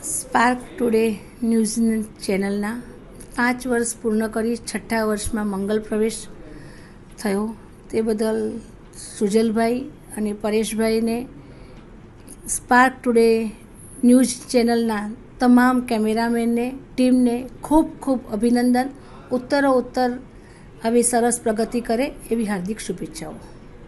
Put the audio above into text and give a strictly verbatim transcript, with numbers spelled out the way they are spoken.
Spark today news ચેનલના પાંચ વર્ષ પૂર્ણ કરી છઠ્ઠા વર્ષમાં મંગલ પ્રવેશ થયો તે બદલ સુજલભાઈ અને પરેશભાઈને સ્પાર્ક ટુડે ન્યૂઝ ચેનલના તમામ કેમેરામેનને ટીમને ખૂબ ખૂબ અભિનંદન. ઉત્તરો ઉત્તર આવી સરસ પ્રગતિ કરે એવી હાર્દિક શુભેચ્છાઓ.